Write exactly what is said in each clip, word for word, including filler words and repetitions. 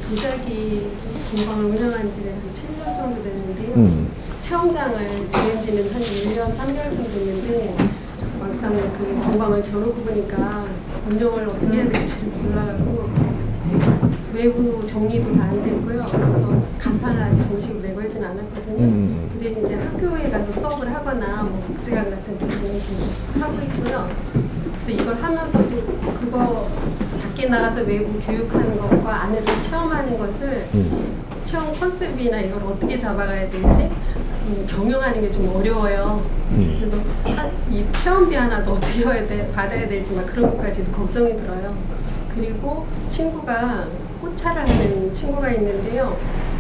도자기 공방을 운영한 지는 한 칠 년 정도 됐는데요. 음. 체험장을 들인 지는 한 일 년 삼 개월 정도 됐는데 막상 그 공방을 저러고 보니까 운영을 어떻게 해야 될지 몰라가지고 외부 정리도 다 안 됐고요. 그래서 간판을 아직 정식으로 내걸진 않았거든요. 음. 근데 이제 학교에 가서 수업을 하거나 뭐 복지관 같은 데 계속 하고 있고요. 그래서 이걸 하면서도 그거 밖에 나가서 외부 교육하는 것과 안에서 체험하는 것을 음. 체험 컨셉이나 이걸 어떻게 잡아가야 될지 음, 경영하는 게 좀 어려워요. 음. 그래서 한, 이 체험비 하나도 어떻게 해야 돼, 받아야 될지 막 그런 것까지도 걱정이 들어요. 그리고 친구가 꽃차를 하는 친구가 있는데요.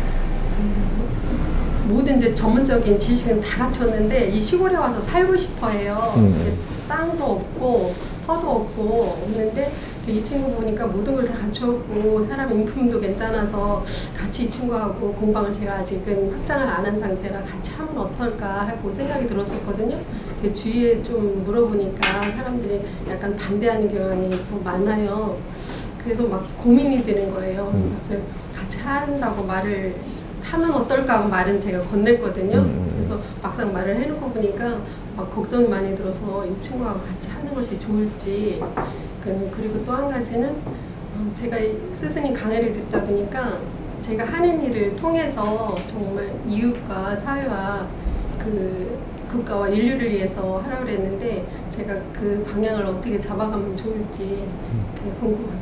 음, 모든 이제 전문적인 지식은 다 갖췄는데 이 시골에 와서 살고 싶어 해요. 음. 땅도 없고 터도 없고 없는데 이 친구 보니까 모든 걸 다 갖췄고 사람 인품도 괜찮아서 같이 이 친구하고 공방을 제가 아직은 확장을 안 한 상태라 같이 하면 어떨까 하고 생각이 들었었거든요. 그 주위에 좀 물어보니까 사람들이 약간 반대하는 경향이 더 많아요. 그래서 막 고민이 되는 거예요. 그래서 같이 한다고 말을 하면 어떨까 하고 말은 제가 건넸거든요. 그래서 막상 말을 해놓고 보니까 막 걱정이 많이 들어서 이 친구하고 같이 하는 것이 좋을지. 그, 그리고 또 한 가지는 제가 스승님 강의를 듣다 보니까 제가 하는 일을 통해서 정말 이웃과 사회와 그 국가와 인류를 위해서 하라고 그랬는데 제가 그 방향을 어떻게 잡아가면 좋을지 그게 궁금합니다.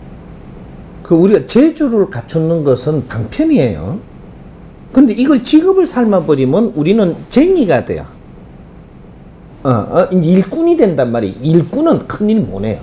그 우리가 재주를 갖추는 것은 방편이에요. 근데 이걸 직업을 삼아버리면 우리는 쟁이가 돼요. 어, 어, 이제 일꾼이 된단 말이에요. 일꾼은 큰일 못 해요.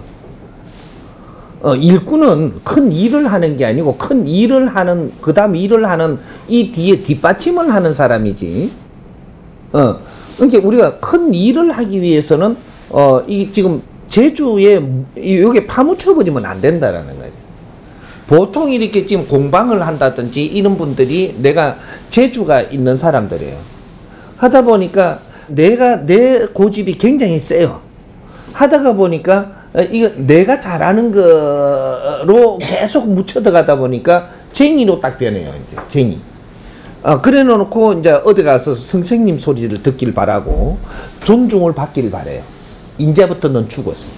어, 일꾼은 큰 일을 하는 게 아니고 큰 일을 하는, 그 다음 일을 하는 이 뒤에 뒷받침을 하는 사람이지. 어, 그러니까 우리가 큰 일을 하기 위해서는, 어, 이 지금 재주에, 여기에 파묻혀버리면 안 된다라는 거죠. 보통 이렇게 지금 공방을 한다든지 이런 분들이 내가 재주가 있는 사람들이에요. 하다 보니까 내가, 내 고집이 굉장히 세요. 하다가 보니까 이거 내가 잘하는 거로 계속 묻혀 들어가다 보니까 쟁이로 딱 변해요. 이제 쟁이. 어, 그래 놓고 이제 어디 가서 선생님 소리를 듣길 바라고 존중을 받길 바래요. 이제부터는 죽었어.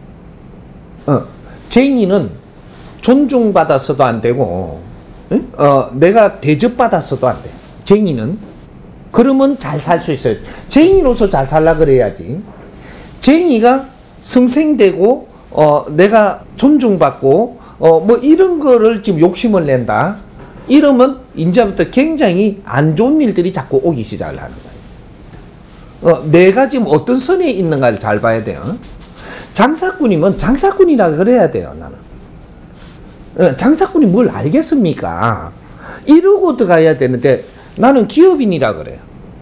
어, 쟁이는 존중받아서도 안 되고, 응? 어, 내가 대접받아서도 안 돼. 쟁이는. 그러면 잘 살 수 있어요. 쟁이로서 잘 살라 그래야지. 쟁이가 성생되고, 어, 내가 존중받고, 어, 뭐 이런 거를 지금 욕심을 낸다. 이러면 이제부터 굉장히 안 좋은 일들이 자꾸 오기 시작을 하는 거예요. 어, 내가 지금 어떤 선에 있는가를 잘 봐야 돼요. 장사꾼이면 장사꾼이라 그래야 돼요, 나는. 어, 장사꾼이 뭘 알겠습니까? 이러고 들어가야 되는데 나는 기업인이라 그래요.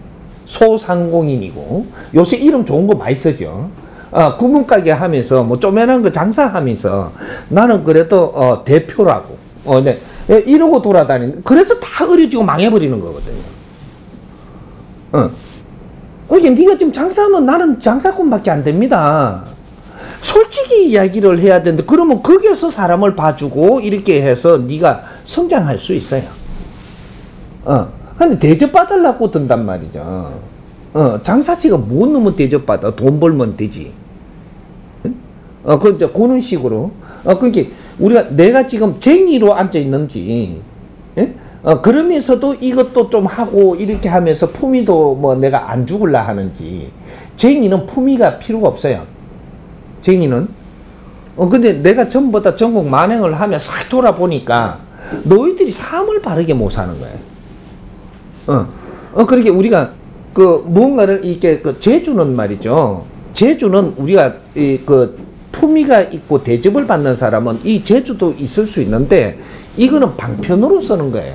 소상공인이고 요새 이름 좋은 거 많이 쓰죠. 어, 구멍가게 하면서 뭐 쪼매난 거 장사하면서 나는 그래도 어, 대표라고 어, 네. 이러고 돌아다니는 그래서 다 어려지고 망해버리는 거거든요. 어. 이게 네가 지금 장사하면 나는 장사꾼밖에 안 됩니다. 솔직히 이야기를 해야 되는데 그러면 거기에서 사람을 봐주고 이렇게 해서 네가 성장할 수 있어요. 어. 근데 대접받으려고 든단 말이죠. 어. 장사치가 못 넣으면 대접받아. 돈 벌면 되지. 어. 그 이제 그런 식으로. 어. 그러니까 우리가 내가 지금 쟁이로 앉아 있는지, 예? 어. 그러면서도 이것도 좀 하고 이렇게 하면서 품위도 뭐 내가 안 죽을라 하는지. 쟁이는 품위가 필요가 없어요. 쟁이는. 어, 근데 내가 전부 다 전국 만행을 하며 싹 돌아보니까 너희들이 삶을 바르게 못 사는 거예요. 어, 어, 그렇게 우리가 그 무언가를 이렇게 그 재주는 말이죠. 재주는 우리가 이 그 품위가 있고 대접을 받는 사람은 이 재주도 있을 수 있는데 이거는 방편으로 쓰는 거예요.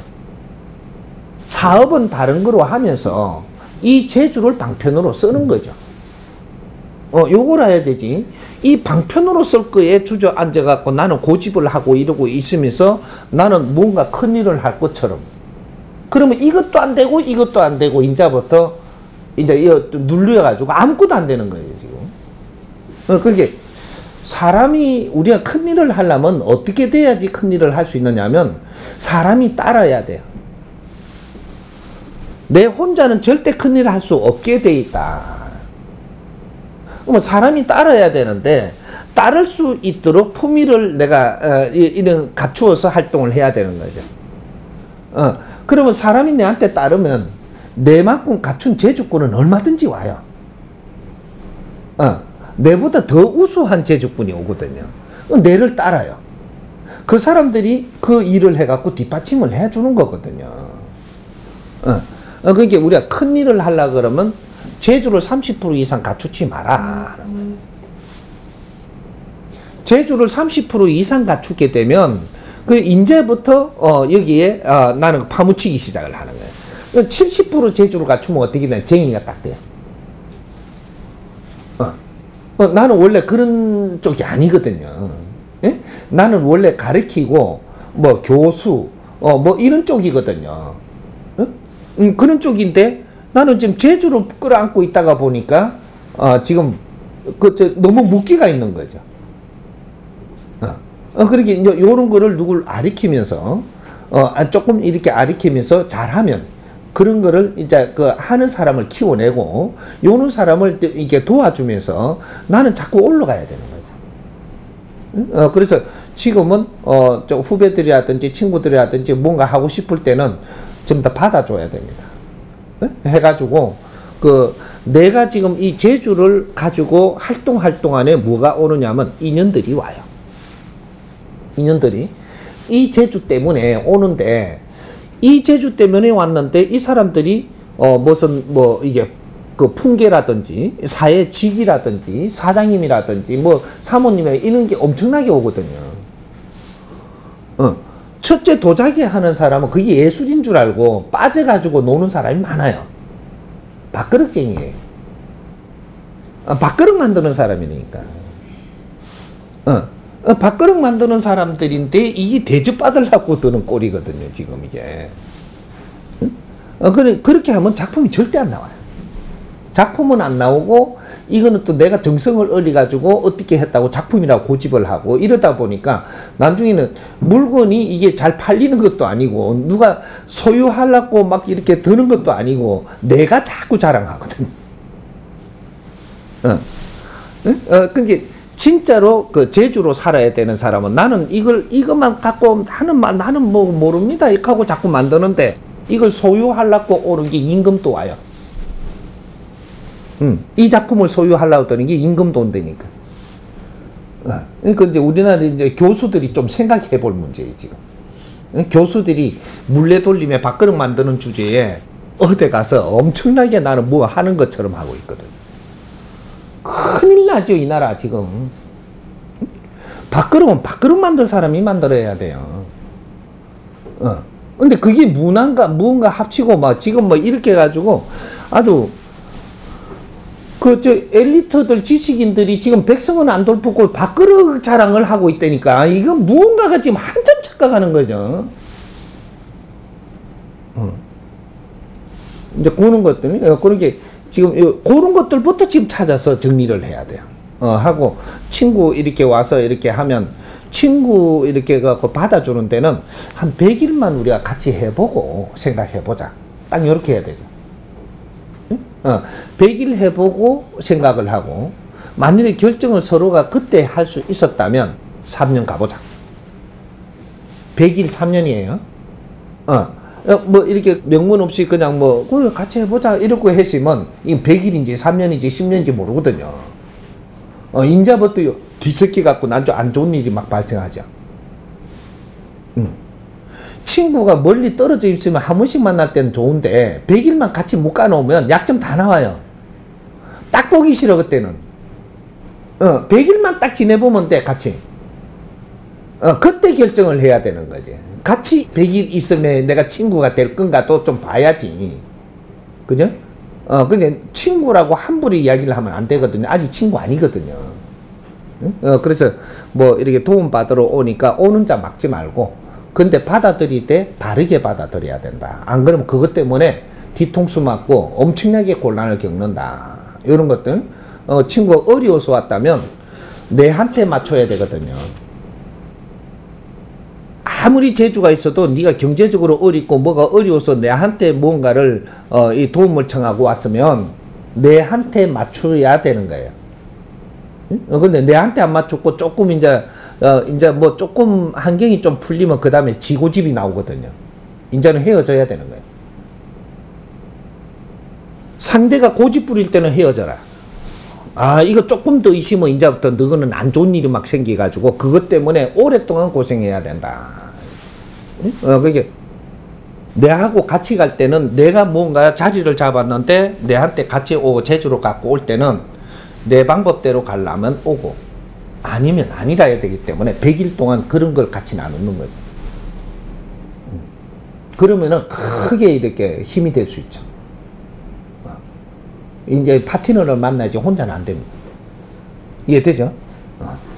사업은 다른 거로 하면서 이 재주를 방편으로 쓰는 거죠. 어, 요걸 해야 되지. 이 방편으로 쓸 거에 주저앉아갖고 나는 고집을 하고 이러고 있으면서 나는 뭔가 큰 일을 할 것처럼. 그러면 이것도 안 되고 이것도 안 되고 이제부터 이제 이거 눌려가지고 아무것도 안 되는 거예요, 지금. 어, 그게 사람이 우리가 큰일을 하려면 어떻게 돼야지 큰일을 할 수 있느냐면 사람이 따라야 돼요. 내 혼자는 절대 큰일을 할 수 없게 돼 있다. 그러면 사람이 따라야 되는데 따를 수 있도록 품위를 내가 어, 이런 갖추어서 활동을 해야 되는 거죠. 어, 그러면 사람이 내한테 따르면 내만큼 갖춘 제주꾼은 얼마든지 와요. 어, 내보다 더 우수한 제주꾼이 오거든요. 내를 따라요. 그 사람들이 그 일을 해갖고 뒷받침을 해주는 거거든요. 어, 어, 그러니까 우리가 큰 일을 하려고 그러면 제주를 삼십 퍼센트 이상 갖추지 마라. 음. 제주를 삼십 퍼센트 이상 갖추게 되면 그 이제부터 어, 여기에 어, 나는 파묻히기 시작을 하는 거예요. 칠십 퍼센트 제주를 갖추면 어떻게 되냐? 쟁이가 딱 돼요. 어. 어, 나는 원래 그런 쪽이 아니거든요. 예? 나는 원래 가르치고 뭐 교수 어, 뭐 이런 쪽이거든요. 어? 음, 그런 쪽인데 나는 지금 제주로 끌어안고 있다가 보니까 어, 지금 그 저, 너무 묶기가 있는 거죠. 어, 어 그렇게 이제 요런 거를 누굴 아리키면서 어, 조금 이렇게 아리키면서 잘하면 그런 거를 이제 그 하는 사람을 키워내고 요런 사람을 이렇게 도와주면서 나는 자꾸 올라가야 되는 거죠. 어, 그래서 지금은 어, 저 후배들이라든지 친구들이라든지 뭔가 하고 싶을 때는 좀 더 받아줘야 됩니다. 해가지고 그 내가 지금 이 제주를 가지고 활동할 동안에 뭐가 오느냐면 인연들이 와요. 인연들이 이 제주 때문에 오는데 이 제주 때문에 왔는데 이 사람들이 어 무슨 뭐 이게 그 풍계라든지 사회 직이라든지 사장님이라든지 뭐 사모님이 이런 게 엄청나게 오거든요. 어. 첫째 도자기 하는 사람은 그게 예술인 줄 알고 빠져가지고 노는 사람이 많아요. 밥그릇쟁이에요. 아, 밥그릇 만드는 사람이니까. 어, 어, 밥그릇 만드는 사람들인데 이게 대접받으려고 드는 꼴이거든요. 지금 이게. 어, 그래, 그렇게 하면 작품이 절대 안 나와요. 작품은 안 나오고 이거는 또 내가 정성을 얻어가지고 어떻게 했다고 작품이라고 고집을 하고 이러다 보니까 나중에는 물건이 이게 잘 팔리는 것도 아니고 누가 소유하려고 막 이렇게 드는 것도 아니고 내가 자꾸 자랑하거든. 어. 어, 그게 진짜로 그 제주로 살아야 되는 사람은 나는 이걸 이것만 갖고 나는 나는 뭐 모릅니다 이렇게 하고 자꾸 만드는데 이걸 소유하려고 오는 게 임금도 와요. 음, 이 작품을 소유하려고 드는 게 임금도 온다니까. 어, 그러니까 이제 우리나라 이제 교수들이 좀 생각해 볼 문제예요, 지금. 교수들이 물레 돌림에 밥그릇 만드는 주제에 어디 가서 엄청나게 나는 뭐 하는 것처럼 하고 있거든. 큰일 나죠, 이 나라 지금. 밥그릇은 밥그릇 만들 사람이 만들어야 돼요. 어. 근데 그게 문화가, 무언가 합치고 막 지금 뭐 이렇게 해가지고 아주 그, 저, 엘리트들, 지식인들이 지금 백성은 안 돌보고 밥그릇 자랑을 하고 있다니까. 이건 무언가가 지금 한참 착각하는 거죠. 어. 이제 그런 것들, 그렇게 지금, 그런 것들부터 지금 찾아서 정리를 해야 돼요. 어, 하고, 친구 이렇게 와서 이렇게 하면, 친구 이렇게 갖고 받아주는 데는 한 백 일만 우리가 같이 해보고 생각해보자. 딱 이렇게 해야 되죠. 어, 백 일 해보고 생각을 하고 만일에 결정을 서로가 그때 할 수 있었다면 삼 년 가보자. 백 일 삼 년이에요. 어, 뭐 이렇게 명분 없이 그냥 뭐 그래 같이 해보자 이렇게 했으면 이건 백 일인지 삼 년인지 십 년인지 모르거든요. 어, 인자부터 뒤섞이 갖고 난 좀 안 좋은 일이 막 발생하죠. 음. 친구가 멀리 떨어져 있으면 한 번씩 만날 때는 좋은데 백 일만 같이 묶어놓으면 약점 다 나와요. 딱 보기 싫어 그때는. 어, 백 일만 딱 지내보면 돼 같이. 어, 그때 결정을 해야 되는 거지. 같이 백 일 있으면 내가 친구가 될 건가 또 좀 봐야지. 그죠? 어, 근데 친구라고 함부로 이야기를 하면 안 되거든요. 아직 친구 아니거든요. 어, 그래서 뭐 이렇게 도움 받으러 오니까 오는 자 막지 말고 근데 받아들일 때 바르게 받아들여야 된다. 안 그러면 그것 때문에 뒤통수 맞고 엄청나게 곤란을 겪는다. 이런 것들. 어, 친구가 어려워서 왔다면 내한테 맞춰야 되거든요. 아무리 재주가 있어도 네가 경제적으로 어렵고 뭐가 어려워서 내한테 뭔가를 어, 이 도움을 청하고 왔으면 내한테 맞춰야 되는 거예요. 응? 어, 근데 내한테 안 맞췄고 조금 이제 어, 이제 뭐 조금 환경이 좀 풀리면 그 다음에 지고집이 나오거든요. 이제는 헤어져야 되는 거예요. 상대가 고집 부릴 때는 헤어져라. 아, 이거 조금 더 있으면 이제부터 너는 안 좋은 일이 막 생겨가지고 그것 때문에 오랫동안 고생해야 된다. 응? 어, 그게 내하고 같이 갈 때는 내가 뭔가 자리를 잡았는데 내한테 같이 오고 제주로 갖고 올 때는 내 방법대로 가려면 오고 아니면 아니라 해야 되기 때문에 백 일 동안 그런 걸 같이 나누는 거죠. 응. 그러면은 크게 이렇게 힘이 될 수 있죠. 이제 파트너를 만나야지 혼자는 안 됩니다. 이해되죠? 어.